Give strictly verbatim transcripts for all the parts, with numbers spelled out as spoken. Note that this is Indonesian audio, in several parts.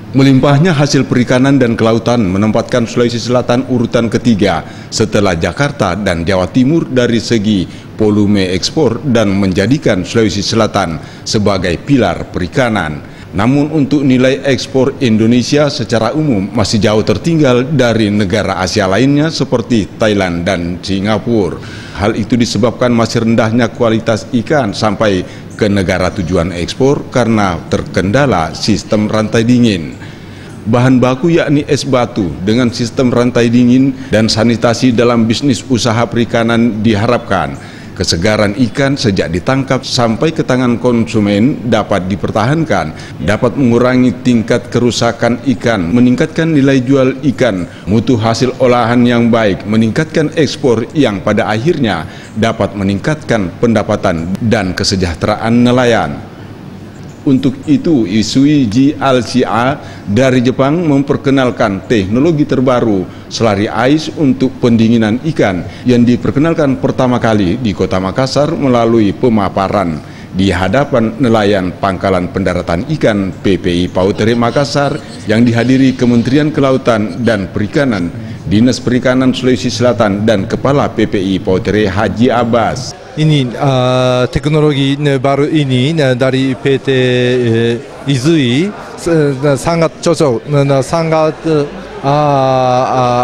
Melimpahnya hasil perikanan dan kelautan menempatkan Sulawesi Selatan urutan ketiga setelah Jakarta dan Jawa Timur dari segi volume ekspor dan menjadikan Sulawesi Selatan sebagai pilar perikanan. Namun untuk nilai ekspor Indonesia secara umum masih jauh tertinggal dari negara Asia lainnya seperti Thailand dan Singapura. Hal itu disebabkan masih rendahnya kualitas ikan sampai ke negara tujuan ekspor karena terkendala sistem rantai dingin. Bahan baku yakni es batu dengan sistem rantai dingin dan sanitasi dalam bisnis usaha perikanan diharapkan kesegaran ikan sejak ditangkap sampai ke tangan konsumen dapat dipertahankan, dapat mengurangi tingkat kerusakan ikan, meningkatkan nilai jual ikan, mutu hasil olahan yang baik, meningkatkan ekspor yang pada akhirnya dapat meningkatkan pendapatan dan kesejahteraan nelayan. Untuk itu, Isui G L C A dari Jepang memperkenalkan teknologi terbaru Slurry Ice untuk pendinginan ikan yang diperkenalkan pertama kali di Kota Makassar melalui pemaparan di hadapan nelayan Pangkalan Pendaratan Ikan P P I Pautere Makassar yang dihadiri Kementerian Kelautan dan Perikanan, Dinas Perikanan Sulawesi Selatan dan Kepala P P I Pautere Haji Abbas. Ini uh, teknologi baru ini dari P T uh, Isui uh, sangat cocok, uh, sangat uh, uh,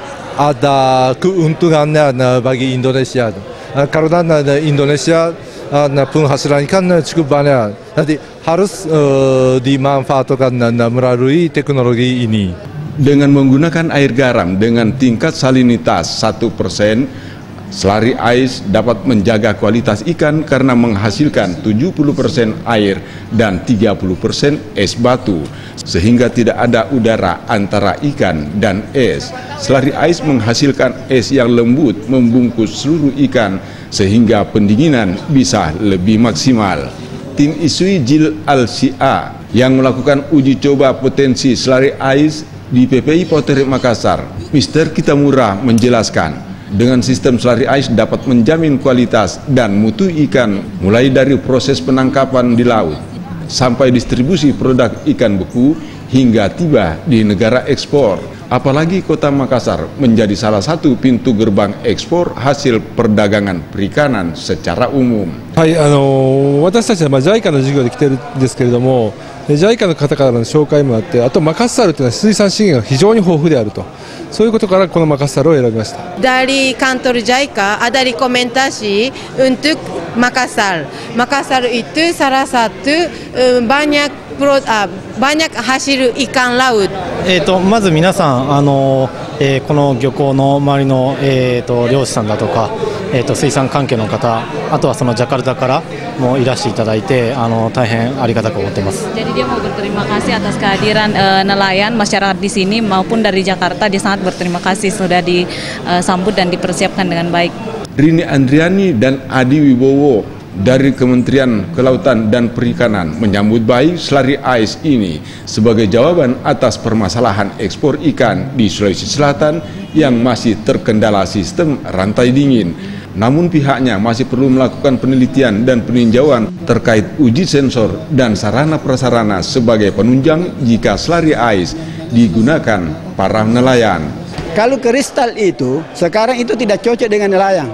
ada keuntungannya uh, bagi Indonesia. Uh, karena uh, Indonesia uh, penghasilan ikan uh, cukup banyak, jadi harus uh, dimanfaatkan uh, melalui teknologi ini. Dengan menggunakan air garam dengan tingkat salinitas satu persen, Slurry Ice dapat menjaga kualitas ikan karena menghasilkan tujuh puluh persen air dan tiga puluh persen es batu, sehingga tidak ada udara antara ikan dan es. Slurry Ice menghasilkan es yang lembut membungkus seluruh ikan sehingga pendinginan bisa lebih maksimal. Tim Isui G L C A yang melakukan uji coba potensi Slurry Ice di P P I Pautere Makassar, Mister Kitamura menjelaskan, dengan sistem Slurry Ice dapat menjamin kualitas dan mutu ikan mulai dari proses penangkapan di laut sampai distribusi produk ikan beku hingga tiba di negara ekspor. Apalagi Kota Makassar menjadi salah satu pintu gerbang ekspor hasil perdagangan perikanan secara umum. はい、あの私たちはまあジャイカの授業で来てるんですけれども、ジャイカの方からの紹介もあって、あとマカッサルというのは水産資源が非常に豊富であると、そういうことからこのマカッサルを選びました。 Dari kantor Jaika ada rekomendasi untuk Makassar. Makassar itu salah satu banyak pro, banyak hasil ikan laut. えーとまず皆さんあの、えー、この漁港の周りの、えー、と漁師さんだとか、えー、と水産関係の方、あとはそのジャカルタからもいらしていただいて、あの大変ありがたく思っています。 Jadi dia mau berterima kasih atas kehadiran uh, nelayan masyarakat di sini maupun dari Jakarta. Dia sangat berterima kasih sudah disambut dan dipersiapkan dengan baik. Rini Andriani dan Adi Wibowo dari Kementerian Kelautan dan Perikanan menyambut baik Slurry Ice ini sebagai jawaban atas permasalahan ekspor ikan di Sulawesi Selatan yang masih terkendala sistem rantai dingin. Namun pihaknya masih perlu melakukan penelitian dan peninjauan terkait uji sensor dan sarana prasarana sebagai penunjang jika Slurry Ice digunakan para nelayan. Kalau kristal itu sekarang itu tidak cocok dengan nelayan,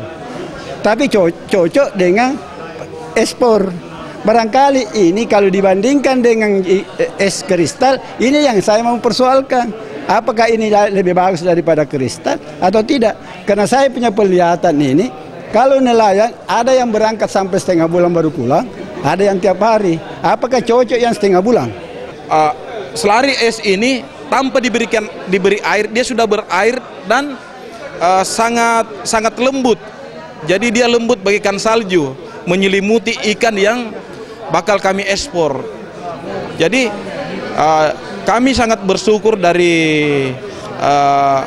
tapi co cocok dengan ekspor. Barangkali ini kalau dibandingkan dengan es kristal, ini yang saya mau persoalkan. Apakah ini lebih bagus daripada kristal atau tidak? Karena saya punya penglihatan ini, kalau nelayan ada yang berangkat sampai setengah bulan baru pulang, ada yang tiap hari. Apakah cocok yang setengah bulan? Uh, Slurry Ice ini tanpa diberikan diberi air, dia sudah berair dan uh, sangat sangat lembut. Jadi dia lembut bagaikan salju, menyelimuti ikan yang bakal kami ekspor. Jadi uh, kami sangat bersyukur dari uh,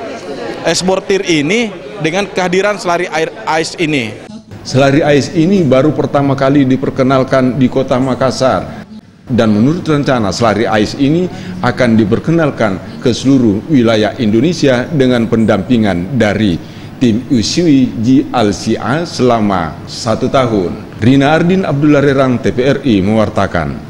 eksportir ini dengan kehadiran Slurry Ice ini. Slurry Ice ini baru pertama kali diperkenalkan di Kota Makassar. Dan menurut rencana Slurry Ice ini akan diperkenalkan ke seluruh wilayah Indonesia dengan pendampingan dari tim Isui G L C A selama satu tahun. Rina Ardin Abdullah Rerang T V R I mewartakan.